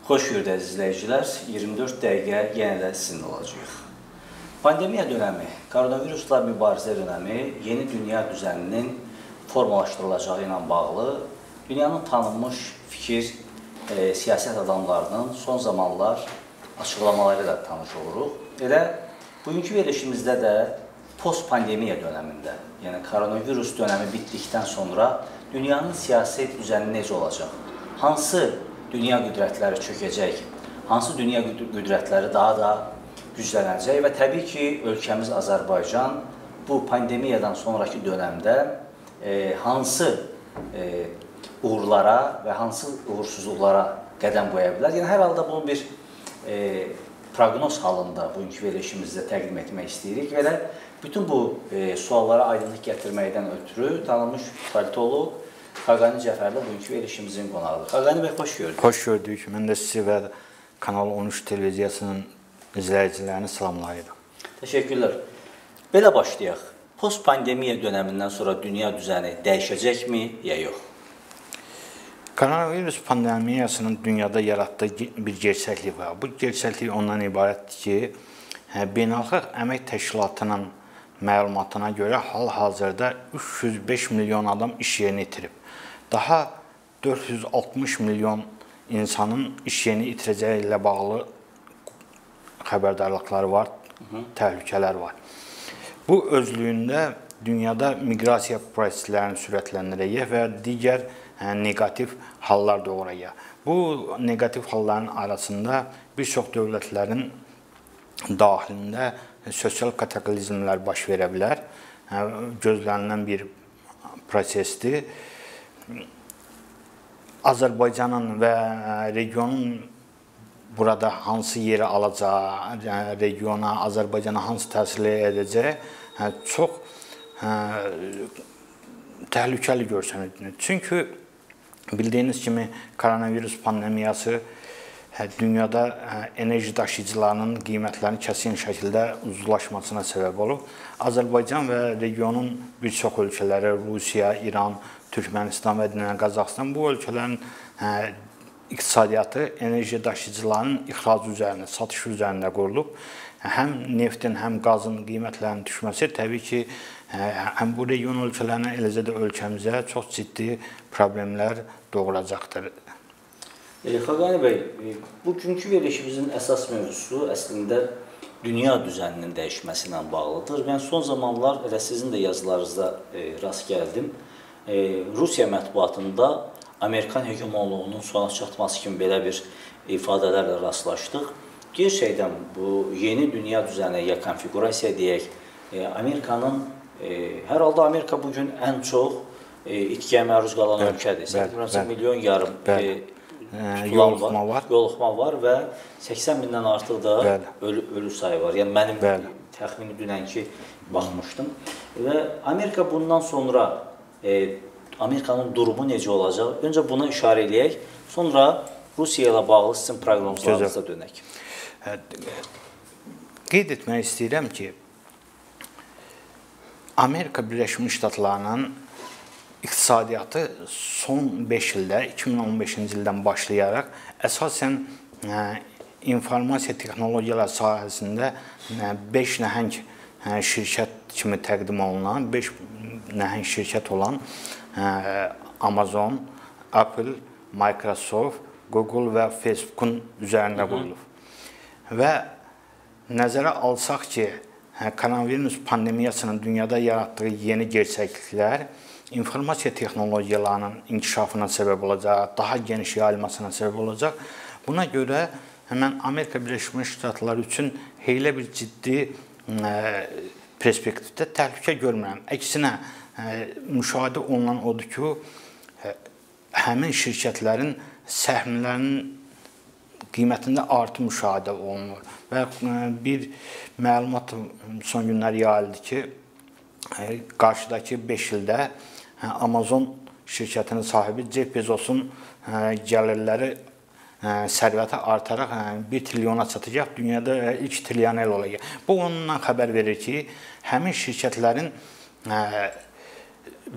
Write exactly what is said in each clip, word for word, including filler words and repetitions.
Xoş gördük izləyicilər. iyirmi dörd dəqiqə yenə də sizinlə olacaq. Pandemiya dönəmi, koronavirusla mübarizə dönəmi yeni dünya düzəninin formalaşdırılacağı ilə bağlı dünyanın tanınmış fikir, e, siyasət adamlarının son zamanlar açıqlamaları ilə tanış oluruq. Elə bugünkü verilişimizdə də post-pandemiya dönəmində, yəni koronavirus dönəmi bitdikdən sonra dünyanın siyasi düzəni necə olacaq? Hansı dünya qüdrətləri çökəcək? Hansı dünya qüdrətləri daha da güclənəcək? Və təbii ki, ölkəmiz Azərbaycan bu pandemiyadan sonraki dönəmdə e, hansı e, uğurlara və hansı uğursuzluqlara qədəm qoya bilər? Yəni, hər halda bunu bir e, proqnoz halında bugünkü verilişimizdə təqdim etmək istəyirik. Və bütün bu e, suallara aydınlıq gətirməkdən ötürü tanınmış politoloq Xaqani Cəfərli bugünkü verilişimizin qonağıdır. Xaqani bəy, xoş gördük. Xoş gördük. Mən də sizi və Kanal on üç televiziyasının izləyicilərini salamlayıram. Təşəkkürlər. Belə başlayaq. Post-pandemiya dönəmindən sonra dünya düzəni dəyişəcəkmi, ya yox? Koronavirus pandemiyasının dünyada yaratdığı bir gerçəklik var. Bu gerçəklik ondan ibarətdir ki, Beynəlxalq Əmək Təşkilatının məlumatına görə hal-hazırda üç yüz beş milyon adam iş yerini itirib. Daha dörd yüz altmış milyon insanın iş yerini itirəcəyi ilə bağlı xəbərdarlıqları var, təhlükələr var. Bu özlüyündə dünyada miqrasiya proseslərini sürətləndirəcək və digər negativ hallar doğuracaq. Bu negativ halların arasında bir çox dövlətlərin daxilində sosial kataklizmlər baş verə bilər. Gözlənilən bir prosesdir. Azərbaycanın və regionun burada hansı yeri alacağı, regiona, Azərbaycana hansı təsir edəcəyi çox təhlükəli görsənir. Çünki bildiyiniz kimi koronavirus pandemiyası dünyada enerji daşıyıcılarının qiymətlərinin kəsin şəkildə uzlaşmasına səbəb olub. Azərbaycan və regionun bir çox ölkələri, Rusiya, İran, Türkmənistan və Qazaxıstan bu ölkələrin iqtisadiyyatı enerji daşıyıcılarının ixracı üzərində, satışı üzərində qurulub. Həm neftin, həm qazın qiymətlərinin düşməsi təbii ki, həm bu region ölkələrinə, eləcə də ölkəmizə çox ciddi problemlər doğuracaqdır. Xaqani bəy, bugünkü verilişimizin əsas mövzusu əslində dünya düzəninin dəyişməsi ilə bağlıdır. Mən son zamanlar, elə sizin də yazılarınızda rast gəldim, Rusiya mətbuatında Amerikan hegemonluğunun sona çatması kimi belə bir ifadələrlə rastlaşdıq. Gerçəkdən bu yeni dünya düzəni, ya konfigurasiya deyək, Amerikanın, hər halda Amerika bugün ən çox itkiyə məruz qalan ölkədir. səksən milyon yarım yoluxma var. Yoluxma var və səksən mindən artıq da ölü sayı var. Yəni mənim təxmini dünənki baxmışdım. Və Amerika bundan sonra Amerikanın durumu necə olacaq? Öncə buna işarə eləyək, sonra Rusiya ilə bağlı sizin proqnozlarınıza dönək. Qeyd etmək istəyirəm ki, Amerika Birləşmiş Ştatlarının iqtisadiyyatı son beş ildə, iki min on beşinci ildən başlayaraq əsasən informasiya texnologiyalar sahəsində beş nəhəng şirkət kimi təqdim olunan, beş nəhəng şirkət olan Amazon, Apple, Microsoft, Google və Facebook'un üzərində qurulub. Və nəzərə alsaq ki, koronavirus pandemiyasının dünyada yaratdığı yeni gerçəkliklər informasiya texnologiyalarının inkişafına səbəb olacaq, daha geniş yayılmasına səbəb olacaq. Buna görə həmən Amerika Birləşmiş Ştatları üçün elə bir ciddi perspektivdə təhlükə görmürəm. Əksinə, müşahidə olunan odur ki, həmin şirkətlərin səhmlərinin qiymətində artım müşahidə olunur. Və bir məlumat son günlər yayıldı ki, qarşıdakı beş ildə Amazon şirkətinin sahibi Jeff Bezosun gəlirləri, sərvəti artaraq bir trilyona çatacaq, dünyada ilk trilyoner olacaq. Bu onunla xəbər verir ki, həmin şirkətlərin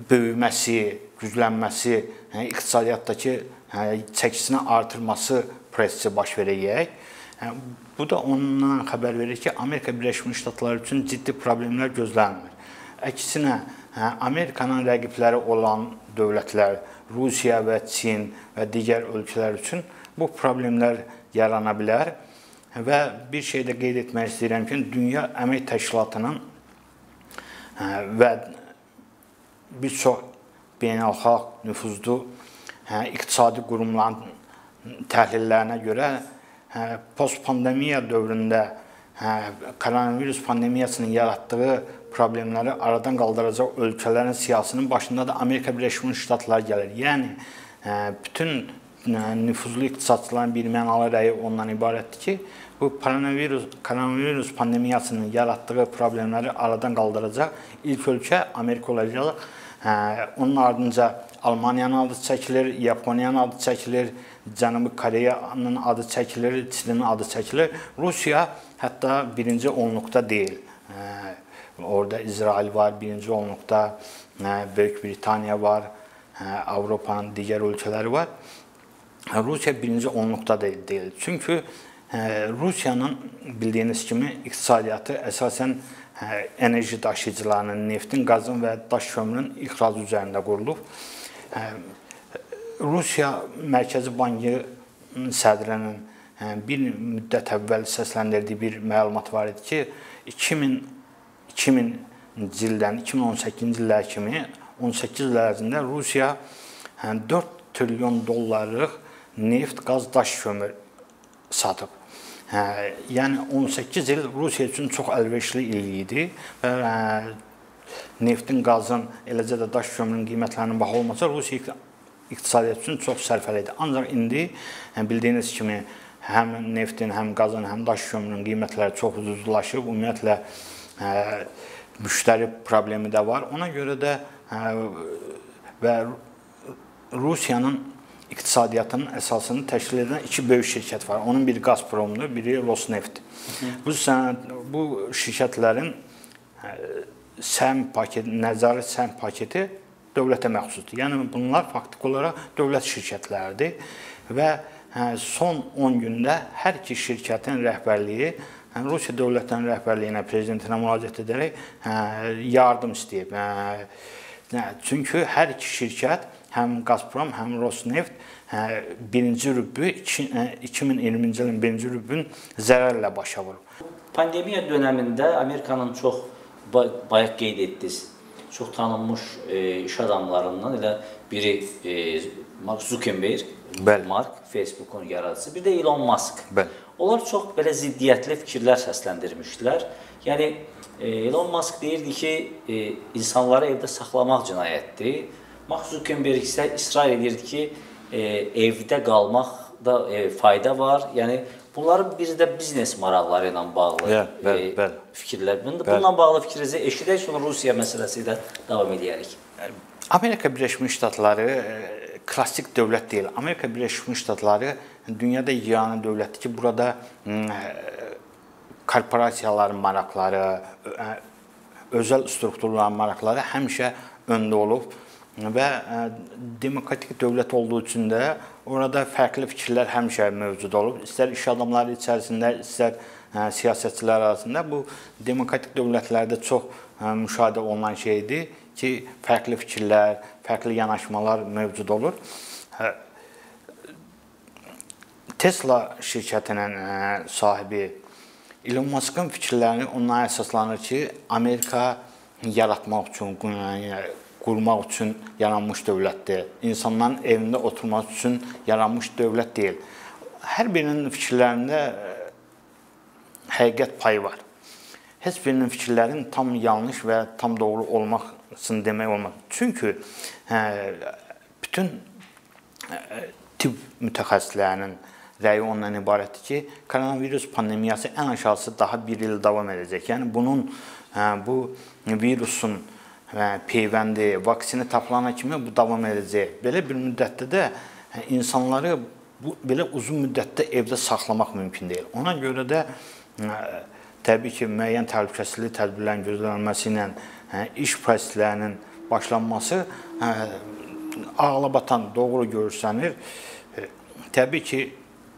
böyüməsi, güclənməsi, iqtisadiyyatdakı çəkisini artırması prosesi baş verəcək. Bu da ondan xəbər verir ki, Amerika Birləşmiş Ştatları üçün ciddi problemlər gözlənmir. Əksinə, Amerikanın rəqibləri olan dövlətlər, Rusiya və Çin və digər ölkələr üçün bu problemlər yarana bilər. Və bir şey də qeyd etmək istəyirəm ki, Dünya Əmək Təşkilatının və bir çox beynəlxalq nüfuzlu iqtisadi qurumların təhlillərinə görə post-pandemiya dövründə koronavirus pandemiyasının yaratdığı problemləri aradan qaldıracaq ölkələrin siyasının başında da Amerika Birləşmiş Ştatları gəlir. Yəni, bütün nüfuzlu iqtisadçıların bir mənalı rəyi ondan ibarətdir ki, bu koronavirus, koronavirus pandemiyasının yaratdığı problemləri aradan qaldıracaq ilk ölkə Amerika olacaq. Onun ardınca Almaniyanın adı çəkilir, Yaponiyanın adı çəkilir, Cənubi Koreyanın adı çəkilir, Çinin adı çəkilir. Rusiya hətta birinci onluqda deyil. Orada İsrail var, birinci onluqda Böyük Britaniya var, Avropanın digər ölkələri var. Rusiya birinci onluqda deyil. Çünki Rusiyanın bildiyiniz kimi iqtisadiyyatı əsasən enerji daşıyıcılarının, neftin, qazın və daş kömürün ixracı üzərində qurulub. Rusiya Mərkəzi Bankı sədrinin bir müddət əvvəl səsləndirdiyi bir məlumat var idi ki, iki minci ildən iki min on səkkizinci illər kimi on səkkiz il ərzində Rusiya dörd trilyon dollarlıq neft, qaz, daş kömür satıb. Yəni on səkkiz il Rusiya üçün çox əlverişli il idi və neftin, qazın, eləcə də daş kömürün qiymətlərinin baha olmasa Rusiya iqtisadiyyat üçün çox sərfəli idi. Ancaq indi bildiyiniz kimi həm neftin, həm qazın, həm daş kömürün qiymətləri çox ucuzlaşıb. Ümumiyyətlə müştəri problemi də var. Ona görə də və Rusiyanın iqtisadiyyatının əsasını təşkil edən iki böyük şirkət var. Onun biri Gazpromdur, biri Rosneft. Bu, bu şirkətlərin səhm paketi, nəzarət səhm paketi dövlətə məxsusdur. Yəni bunlar faktiki olaraq dövlət şirkətləridir və son on gündə hər iki şirkətin rəhbərliyi Rusiya dövlətinin rəhbərliyinə, prezidentinə müraciət edərək yardım istəyib. Çünki hər iki şirkət, həm Gazprom, həm Rosneft birinci rübü, iki min iyirminci ilin birinci rübün zərərlə başa vurub. Pandemiya dönəmində Amerikanın çox, bayaq qeyd etdiniz, çox tanınmış iş adamlarından elə biri Mark Zuckerberg, Mark, Facebook'un yaradıcısı, bir də Elon Musk. Onlar çox belə ziddiyyətli fikirlər səsləndirmişdilər. Yəni, Elon Musk deyirdi ki, insanları evdə saxlamaq cinayətdir. Mark Zuckerberg isə israr edirdi ki, evdə qalmaqda fayda var. Yəni, bunların biri də biznes maraqları ilə bağlı fikirlər. Bununla bağlı fikrinizi eşidək, sonra Rusiya məsələsi ilə davam edərik. Amerika Birləşmiş Ştatları klassik dövlət deyil. Amerika Birləşmiş Ştatları dünyada yeganə dövlətdir ki, burada korporasiyaların maraqları, özəl strukturların maraqları həmişə öndə olub. Və demokratik dövlət olduğu üçün də orada fərqli fikirlər həmişə mövcud olub. İstər iş adamları içərisində, istər siyasətçilər arasında bu demokratik dövlətlərdə çox müşahidə olunan şeydir ki, fərqli fikirlər, fərqli yanaşmalar mövcud olur. Tesla şirkətinin sahibi Elon Musk'ın fikirlərini ondan əsaslanır ki, Amerika yaratmaq üçün, qurmaq üçün yaranmış dövlətdir. İnsanların evində oturmaq üçün yaranmış dövlət deyil. Hər birinin fikirlərində həqiqət payı var. Heç birinin fikirlərin tam yanlış və tam doğru olmasını demək olmaz. Çünki bütün tibb mütəxəssislərinin rəyi ondan ibarətdir ki, koronavirus pandemiyası ən aşağısı daha bir il davam edəcək. Yəni bunun, bu virusun peyvəndi, vaksini tapılana kimi bu davam edəcək. Belə bir müddətdə də insanları belə uzun müddətdə evdə saxlamaq mümkün deyil. Ona görə də təbii ki, müəyyən təhlükəsizlik tədbirlərinin gözlənilməsi ilə iş proseslərinin başlanması ağlabatan doğru görsənir. Təbii ki,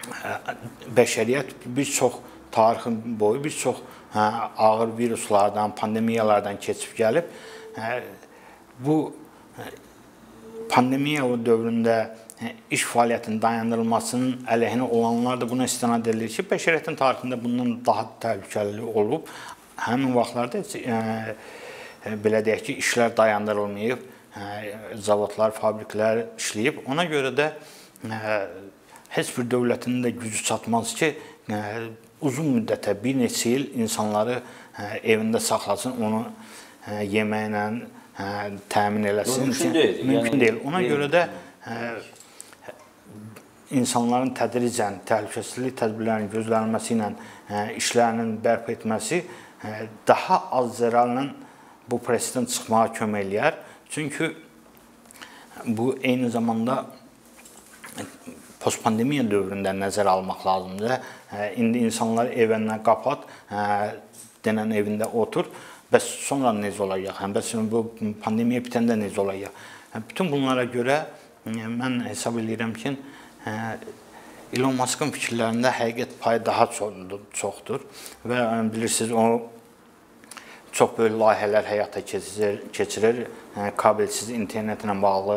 bəşəriyyət bir çox tarixin boyu bir çox hə, ağır viruslardan, pandemiyalardan keçib gəlib. Hə, bu pandemiya dövründə iş fəaliyyətinin dayandırılmasının əleyhinə olanlar da buna istinad edilir ki, bəşəriyyətin tarixində bundan daha təhlükəli olub. Həmin vaxtlarda e, belə deyək ki, işlər dayandırılmayıb, e, zavodlar, fabriklər işləyib. Ona görə də e, heç bir dövlətin də gücü çatmaz ki, e, uzun müddətə, bir neçə il insanları e, evində saxlasın, onu e, yeməklə e, təmin eləsin. Mümkün deyil. Mümkün yəni, deyil. Ona deyil. görə də e, insanların tədricən təhlükəsizlik tədbirlərinin gözlənilməsi ilə e, işlərinin bərpa etməsi e, daha az zərərlə bu prosesdən çıxmağa kömək eləyər. Çünki bu eyni zamanda postpandemiya dövründə nəzərə almaq lazımdır. E, indi insanlar evindən qapat, e, denən evində otur. Bəs sonra necə olacaq? Həm bəs bu pandemiya bitəndə necə olacaq? E, bütün bunlara görə e, mən hesab edirəm ki, Elon Musk'ın fikirlərində həqiqət payı daha çoxdur və bilirsiniz, o çox böyük layihələr həyata keçirir, keçirir. Kabelsiz internetlə bağlı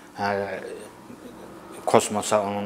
kosmosa onun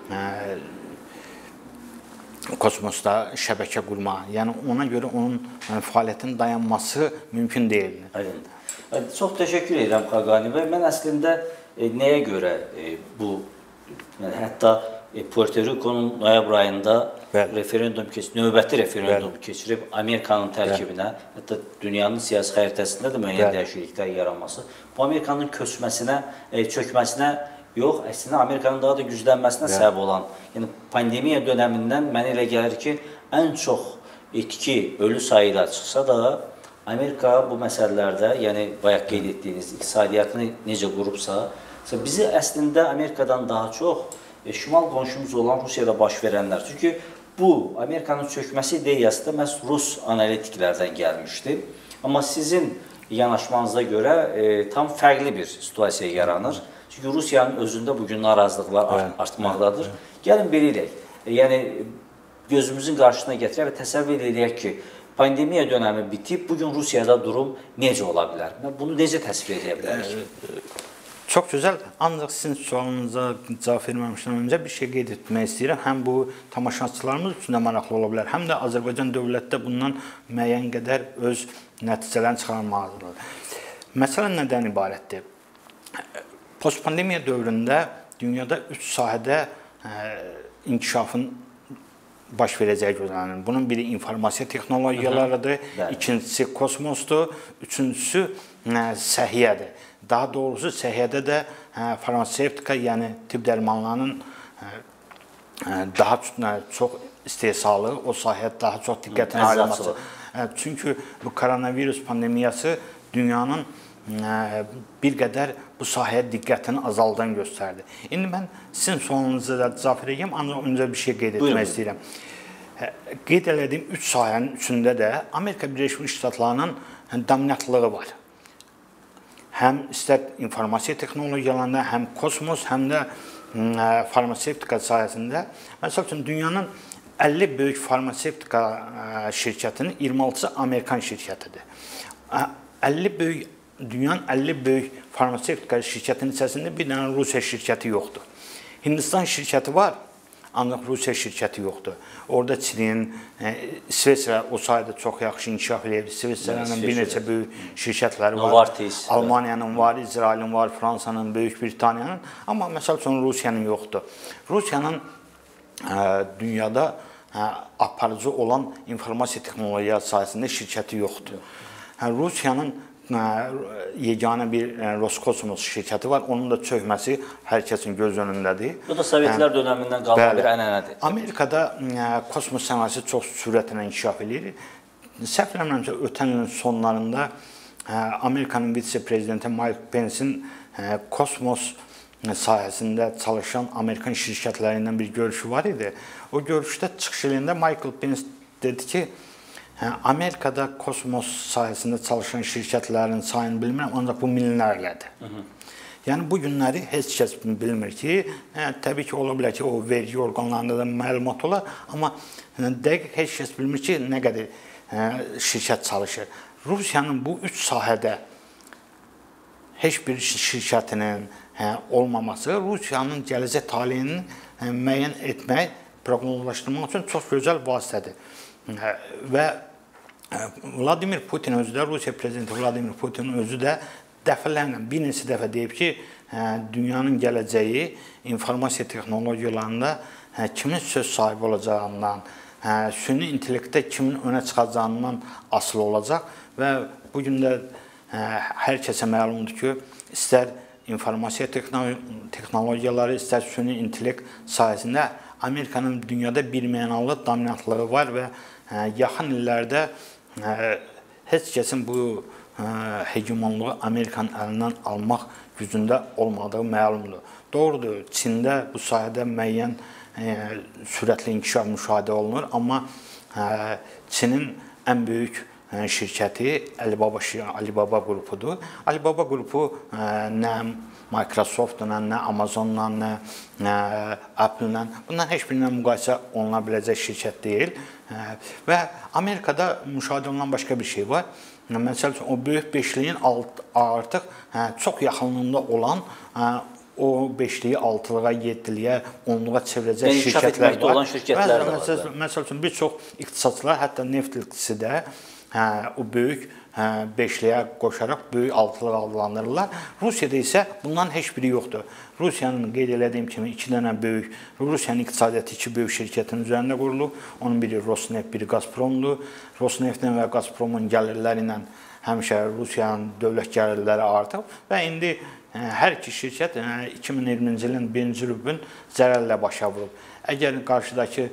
kosmosda şəbəkə qurma. Yəni ona görə onun fəaliyyətinin dayanması mümkün deyil. Çox təşəkkür edirəm Xaqani bəy. Mən əslində nəyə görə bu Yəni, hətta e, Puerto Rico'nun noyabr ayında Bəli. referendum keçirib, növbəti referendum Bəli. keçirib Amerikanın tərkibinə, Bəli. hətta dünyanın siyasi xəritəsində də müəyyən dəyişikliklər yaranması, bu Amerikanın köçməsinə, e, çökməsinə yox, əslində Amerikanın daha da güclənməsinə Bəli. səbəb olan, yəni pandemiya dönəmindən mənə elə gəlir ki, ən çox itki, ölü sayıyla çıxsa da Amerika bu məsələlərdə, yəni bayaq qeyd etdiyiniz iqtisadiyyatını necə qurubsa, bizi əslində Amerikadan daha çox e, şimal qonşumuz olan Rusiyada baş verənlər. Çünki bu Amerikanın çökməsi ideyası da məhz Rus analitiklərdən gəlmişdi. Amma sizin yanaşmanıza görə e, tam fərqli bir situasiya yaranır. Çünki Rusiyanın özündə bugün narazılıqlar art artmaqdadır. Gəlin belə eləyək. E, yəni gözümüzün qarşısına gətirək və təsəvvür edək ki, pandemiya dönəmi bitib, bugün Rusiyada durum necə ola bilər? Bunu necə təsvir edə bilərik? Çox gözəl, ancaq sizin sualınıza cavab verməmişdən öncə bir şey qeyd etmək istəyirəm. Həm bu tamaşaçılarımız üçün də maraqlı ola bilər, həm də Azərbaycan dövləti də bundan müəyyən qədər öz nəticələrini çıxarmalıdır. Məsələ nədən ibarətdir? Postpandemiya dövründə dünyada üç sahədə inkişafın baş verəcəyi gözlənilir. Bunun biri informasiya texnologiyalarıdır, ikincisi kosmosdur, üçüncüsü səhiyyədir. Daha doğrusu səhiyyədə də farmasevtika, yəni tibb dərmanlarının daha çox istehsalı, o sahəyə daha çox diqqətin ayrılması. Çünki bu koronavirus pandemiyası dünyanın bir qədər bu sahəyə diqqətini azaldan göstərdi. İndi mən sizin sualınıza da cavab verəcəm, ancaq öncə bir şey qeyd etmək istəyirəm. Qeyd elədiyim üç sahənin üçündə də Amerika Birləşmiş Ştatlarının dominantlığı var. Həm istər informasiya texnologiyalarında, həm kosmos, həm də farmasevtika sahəsində. Məsəl üçün, dünyanın əlli böyük farmasevtika şirkətinin iyirmi altısı Amerikan şirkətidir. əlli böyük, dünyanın əlli böyük farmasevtika şirkətinin içərisində bir dənə Rusiya şirkəti yoxdur. Hindistan şirkəti var, ancaq Rusiya şirkəti yoxdur. Orada Çinin, İsveçrə o sayədə çox yaxşı inkişaf edir. İsveçrənin bir neçə böyük şirkətləri var. Almaniyanın var, İsrailin var, Fransanın, Böyük Britaniyanın. Amma məsəl üçün Rusiyanın yoxdur. Rusiyanın dünyada aparıcı olan informasiya texnologiyası sayəsində şirkəti yoxdur. Rusiyanın yeganə bir Roskosmos şirkəti var. Onun da çökməsi hər kəsin göz önündədir. Bu da Sovetlər dönəmindən qalan bir ənənədir. Amerikada kosmos sənayesi çox sürətlə inkişaf edir. Səhv eləmirəmsə, ötən ilin sonlarında Amerikanın vitse-prezidenti Mike Pence'in kosmos sahəsində çalışan Amerikan şirkətlərindən bir görüşü var idi. O görüşdə çıxış eləyəndə Michael Pence dedi ki, Amerikada kosmos sahəsində çalışan şirkətlərin sayını bilmirəm, ancaq bu minlərlədir. Yəni bu günləri heç kəs bilmir ki, hə, təbii ki, ola bilər ki, o vergi orqanlarında da məlumat olar, amma dəqiq heç kəs bilmir ki, nə qədər hə, şirkət çalışır. Rusiyanın bu üç sahədə heç bir şirkətinin hə, olmaması Rusiyanın gələcək taleyini hə, müəyyən etmək, proqnozlaşdırmaq üçün çox gözəl vasitədir. Hə, və Vladimir Putin özü də, Rusiya prezidenti Vladimir Putin özü də dəfələrlə, bir neçə dəfə deyib ki, hə, dünyanın gələcəyi informasiya texnologiyalarında hə, kimin söz sahibi olacağından, hə, süni intellektdə kimin önə çıxacağından asılı olacaq və bu gün də hə, hər kəsə məlumdur ki, istər informasiya texnologiyaları, istər süni intellekt sayəsində Amerikanın dünyada birmənalı dominantlığı var və hə, yaxın illərdə hə, heç kəsin bu hegemonluğu Amerikanın əlindən almaq gücündə olmadığı məlumdur. Doğrudur, Çində bu sahədə müəyyən e, sürətli inkişaf müşahidə olunur, amma e, Çinin ən böyük e, şirkəti Alibaba, Alibaba qrupudur. Alibaba qrupu e, nə Microsoftla, nə Amazonla, nə, nə Apple-la, bundan heç birindən müqayisə oluna biləcək şirkət deyil. E, və Amerikada müşahidə olunan başqa bir şey var. Məsəl üçün, o böyük beşliyin artıq hə, çox yaxınlığında olan hə, o beşliyi altılığa, yeddiliyə, onluğa çevirəcək şirkətlər var. Olan şirkətlər və, məsəl, məsəl üçün, bir çox iqtisadçılar, hətta Netflixi də hə, o böyük hə, beşliyə qoşaraq böyük altılığa adlandırırlar. Rusiyada isə bundan heç biri yoxdur. Rusiyanın qeyd elədiyim kimi iki dənə böyük, Rusiyanın iqtisadiyyatı iki böyük şirkətin üzərində qurulub. Onun biri Rosneft, biri Gazpromdur. Rosneftdən və Gazpromun gəlirləri ilə həmişə Rusiyanın dövlət gəlirləri artıb və indi hər iki şirkət iki min iyirminci ilin birinci rübün zərərlə başa vurub. Əgər qarşıdakı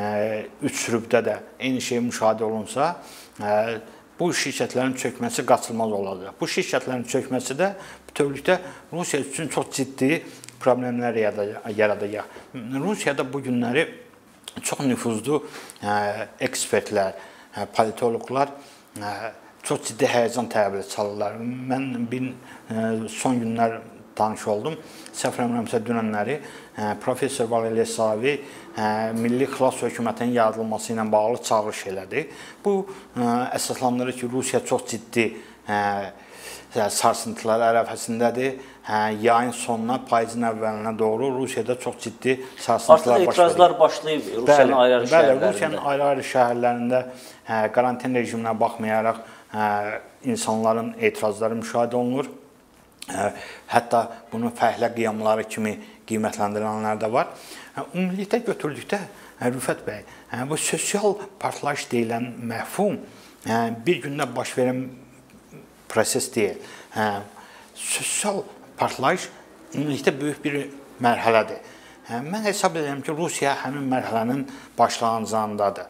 üç rübdə də eyni şey müşahidə olunsa, bu şirkətlərin çökməsi qaçılmaz olacaq. Bu şirkətlərin çökməsi də bütövlükdə Rusiya üçün çox ciddi problemlər yaradacaq. Rusiyada bu günləri çox nüfuzlu ekspertlər, politoloqlar çox ciddi həyəcan təbili çalırlar. Mən bir son günlər tanış oldum. Səhv eləmirəmsə dünənləri professor Valeriy Savi Milli Xilas Hökumətinin yaradılması ilə bağlı çağırış elədi. Bu əsaslandırır ki, Rusiya çox ciddi sarsıntılar ərəfəsindədir. Yayın sonuna, payızın əvvəlinə doğru Rusiyada çox ciddi sarsıntılar başlayıb. Artıq etirazlar başlayıb Rusiyanın ayrı-ayrı şəhərlərində. Bəli, Rusiyanın ayrı-ayrı şəhərlərində karantin rejiminə baxmayaraq insanların etirazları müşahidə olunur. Hətta bunu fəhlə qiyamları kimi qiymətləndirənlər də var. Ümumilikdə götürdükdə, Rüfət bəy, bu sosial partlayış deyilən məfhum bir gündə baş verən proses deyil. Sosial partlayış ümumilikdə böyük bir mərhələdir. Mən hesab edirəm ki, Rusiya həmin mərhələnin başlanğıcındadır.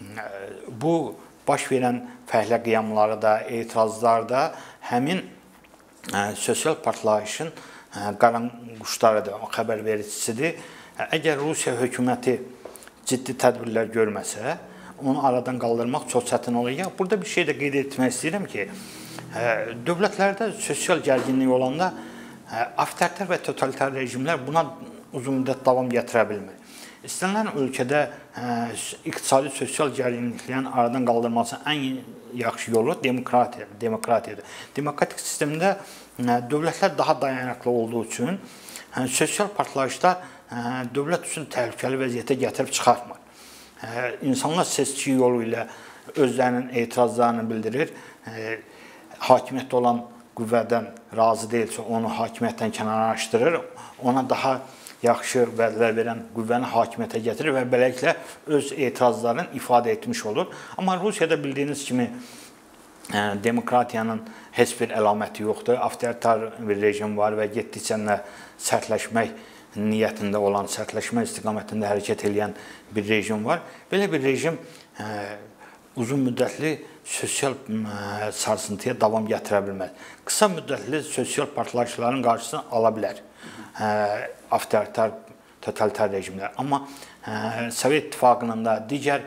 Bu baş verən fəhlə qiyamları da, etirazlar da həmin sosial partlayışın qaranquşlarıdır, xəbər vericisidir. Əgər Rusiya hökuməti ciddi tədbirlər görməsə, onu aradan qaldırmaq çox çətin olacaq. Burada bir şey də qeyd etmək istəyirəm ki, dövlətlərdə sosial gərginlik olanda avtoritar və totalitar rejimlər buna uzun müddət davam gətirə bilmir. İstənilən ölkədə iqtisadi sosial gərginliklərin aradan qaldırması ən yaxşı yolu demokratiyadır. Demokratik sistemdə dövlətlər daha dayanıqlı olduğu üçün sosial partlayışlar dövlət üçün təhlükəli vəziyyətə gətirib çıxartmır. İnsanlar seçki yolu ilə özlərinin etirazlarını bildirir. Hakimiyyətdə olan qüvvədən razı deyilsə, onu hakimiyyətdən kənarlaşdırır. Ona daha yaxşı vədlər verən qüvvəni hakimiyyətə gətirir və beləliklə öz etirazlarını ifadə etmiş olur. Amma Rusiyada bildiyiniz kimi demokratiyanın heç bir əlaməti yoxdur. Avtoritar bir rejim var və getdikcə sərtləşmək niyyətində olan, sərtləşmə istiqamətində hərəkət edən bir rejim var. Belə bir rejim uzun müddətli sosial sarsıntıya davam gətirə bilməz. Qısa müddətli sosial partlayışların qarşısını ala bilər avtoritar, totalitar rejimlər. Amma Sovet İttifaqının da digər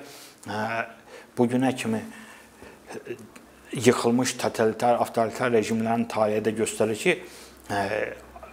bugünə kimi yıxılmış totalitar, avtoritar rejimlərin tarihi də göstərir ki,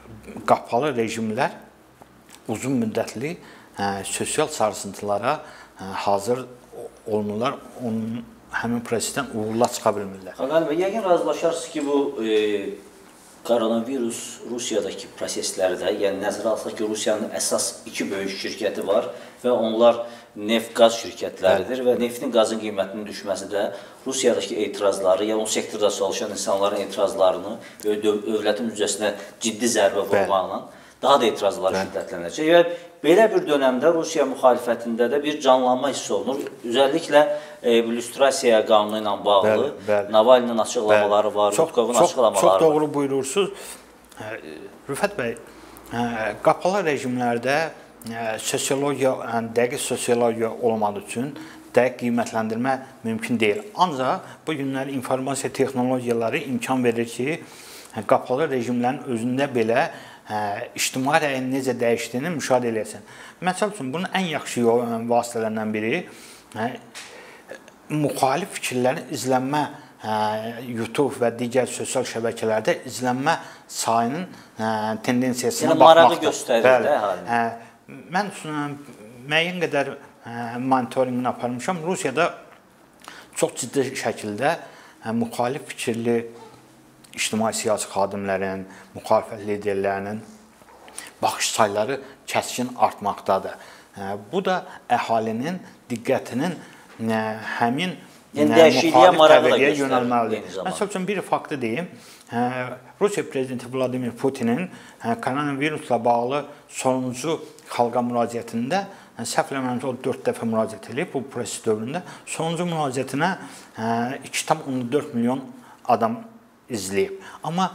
qapalı rejimlər uzun müddətli ə, sosial sarsıntılara ə, hazır olmurlar, onun həmin prosesdən uğurla çıxa bilmirlər. Xaqani bəy, yəqin razılaşarsınız ki, bu e, koronavirus Rusiyadakı proseslərdə, yəni nəzərə alsaq ki, Rusiyanın əsas iki böyük şirkəti var və onlar neft-qaz şirkətləridir və neftin, qazın qiymətinin düşməsi də Rusiyadakı etirazları, yəni o sektorda çalışan insanların etirazlarını və dövlətin müddəsinə ciddi zərbə vurmaqla daha da etirazlar şiddətlənəcək və belə bir dönəmdə Rusiya müxalifətində də bir canlanma hiss olunur. Üzəlliklə e, illüstrasiya qanunu ilə bağlı bəli, bəli. Navalny'nin açıqlamaları bəli. Var, Rutkovun açıqlamaları çox, var. Çox doğru buyurursunuz. Rüfət bəy, qapalı rejimlərdə sosiologiya, yəni dəqiq sosiologiya olmadığı üçün dəqiq qiymətləndirmə mümkün deyil. Ancaq bu günlər informasiya texnologiyaları imkan verir ki, qapalı rejimlərin özündə belə ə, ictimai rəyin necə dəyişdiyini müşahidə edəsən. Məsəl üçün, bunun ən yaxşı vasitələrindən biri ə, müxalif fikirlərin izlənmə ə, YouTube və digər sosial şəbəkələrdə izlənmə sayının ə, tendensiyasına yəni, baxmaqdır. Marağı göstərir də halini. Mən müəyyən qədər monitorinqini aparmışam. Rusiyada çox ciddi şəkildə müxalif fikirli ictimai siyasi xadimlərin, müxalifət liderlərinin baxış sayları kəskin artmaqdadır. Bu da əhalinin diqqətinin həmin müxalif təbəqəyə yönəlməlidir. Məsəl üçün, bir faktı deyim. Rusiya prezidenti Vladimir Putinin koronavirusla bağlı sonuncu xalqa müraciətində, səhv eləmirəmsə o dörd dəfə müraciət edib bu proses dövründə, sonuncu müraciətinə iki tam on dörd milyon adam izləyib. Amma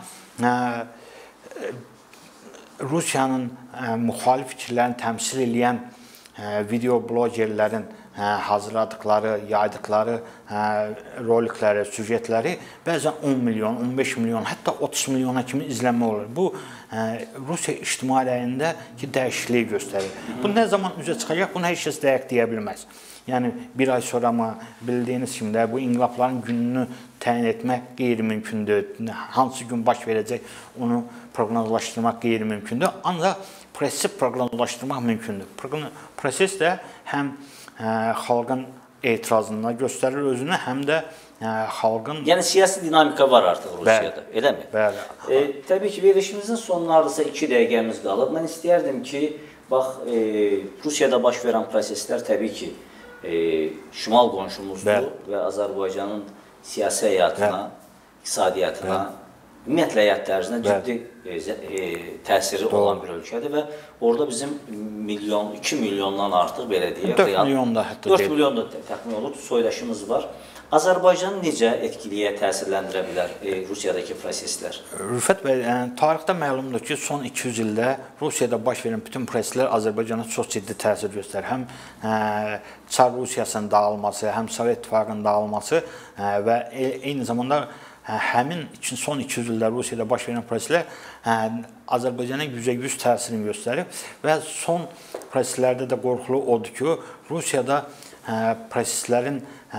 Rusiyanın müxalif fikirlərini təmsil edən video blogerlərin hazırladıkları, yaydıkları rolikləri, süjetləri bəzən on milyon, on beş milyon, hətta otuz milyona kimi izlənmə olur. Bu, Rusiya ictimai rəyindəki dəyişikliyi göstərir. Bu nə zaman üzə çıxacaq, bunu heç kəs dəqiq deyə bilməz. Yəni, bir ay sonra mı, bildiyiniz kimi də bu inqilabların gününü təyin etmək qeyri-mümkündür. Hansı gün baş verəcək, onu proqnozlaşdırmaq qeyri-mümkündür. Ancaq prosesi proqnozlaşdırmaq mümkündür. Proses də həm xalqın etirazını göstərir özünü, həm də xalqın... Yəni, siyasi dinamika var artıq Rusiyada, elə mi? Bəli. E, təbii ki, verilişimizin sonlarısa iki dəqiqəmiz qalıb. Mən istəyərdim ki, bax, e, Rusiyada baş verən proseslər təbii ki, e, şimal qonşumuzdur Bəli. Və Azərbaycanın siyasi həyatına, iqtisadiyyatına, ümumiyyətlə həyat tərzinə ciddi e, e, təsiri Doğru. Olan bir ölkədir və orada bizim milyon, iki milyondan artıq belə deyək, dörd milyonda hətta dörd milyonda təxmin olur, soydaşımız var. Azərbaycanı necə etkiliyə, təsirləndirə bilər e, Rusiyadakı proseslər? Rüfət bəy, yəni, tarixdə məlumdur ki, son iki yüz ildə Rusiyada baş verən bütün proseslər Azərbaycana çox ciddi təsir göstərir. Həm ə, Çar Rusiyasının dağılması, həm Sovet İttifaqının dağılması ə, və eyni zamanda həmin son iki yüz ildə Rusiyada baş verən proseslər Azərbaycana yüzə yüz təsirini göstərib və son proseslərdə də qorxulu odur ki, Rusiyada proseslərin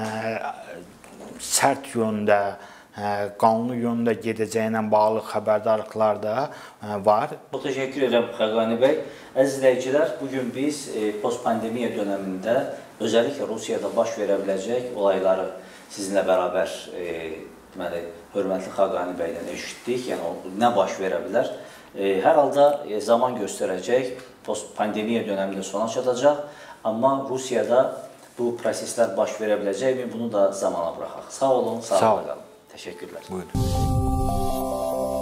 sərt yöndə, qanuni yöndə gedəcəyinə bağlı xəbərdarlıqlar da var. Çox təşəkkür edirəm Xaqani bəy. Əziz izləyicilər, bugün biz postpandemiya dönəmində özəlliklə Rusiyada baş verə biləcək olayları sizinlə bərabər deməli, hörmətli Xaqani bəydən eşitdik, yəni o, nə baş verə bilər. E, hər halda e, zaman göstərəcək, post-pandemiya dönəmində sona çatacaq, amma Rusiyada bu proseslər baş verə biləcəkmi, bunu da zamana buraxaq. Sağ olun, sağ olun. Təşəkkürlər. Buyurun.